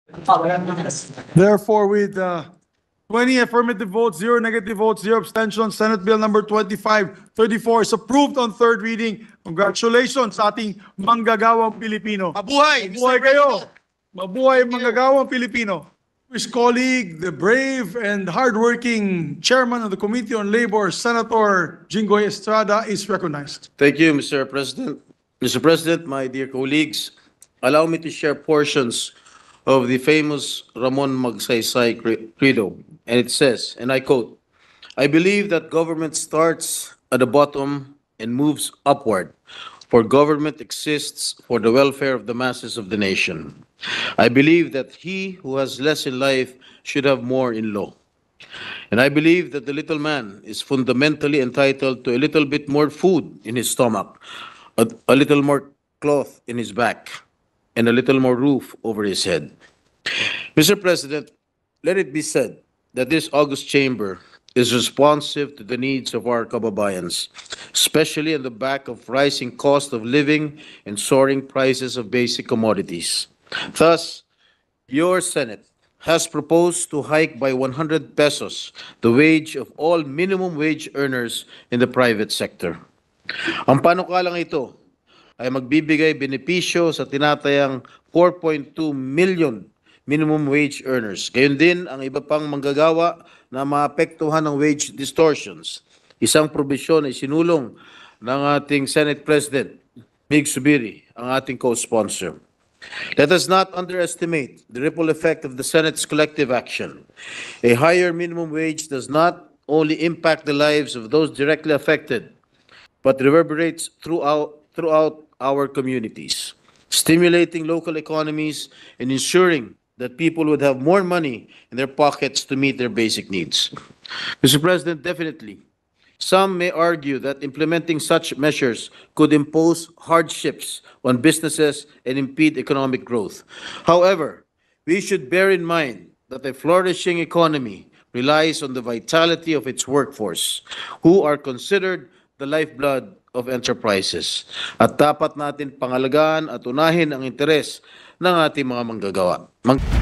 Therefore, with 20 affirmative votes, 0 negative votes, 0 abstention, Senate Bill number 2534 is approved on third reading. Congratulations sa ating manggagawang Pilipino. Mabuhay! Mabuhay kayo! Mabuhay ang manggagawang Pilipino. His colleague, the brave and hardworking chairman of the Committee on Labor, Senator Jinggoy Estrada, is recognized. Thank you, Mr. President. Mr. President, my dear colleagues, allow me to share portions of the famous Ramon Magsaysay Credo. And it says, and I quote, "I believe that government starts at the bottom and moves upward, for government exists for the welfare of the masses of the nation. I believe that he who has less in life should have more in law. And I believe that the little man is fundamentally entitled to a little bit more food in his stomach, a little more cloth in his back, and a little more roof over his head." Mr. President, let it be said that this august chamber is responsive to the needs of our kababayans, especially on the back of rising cost of living and soaring prices of basic commodities. Thus, your Senate has proposed to hike by 100 pesos the wage of all minimum wage earners in the private sector. Ang panukalang ito ay magbibigay benepisyo sa tinatayang 4.2 million minimum wage earners. Gayon din ang iba pang manggagawa na maapektuhan ng wage distortions. Isang probisyon ay sinulong ng ating Senate President, Mig Subiri, ang ating co-sponsor. Let us not underestimate the ripple effect of the Senate's collective action. A higher minimum wage does not only impact the lives of those directly affected, but reverberates throughout our communities, stimulating local economies and ensuring that people would have more money in their pockets to meet their basic needs. Mr. President, definitely, some may argue that implementing such measures could impose hardships on businesses and impede economic growth. However, we should bear in mind that a flourishing economy relies on the vitality of its workforce, who are considered the lifeblood of enterprises. At dapat natin pangalagaan at unahin ang interes ng ating mga manggagawa.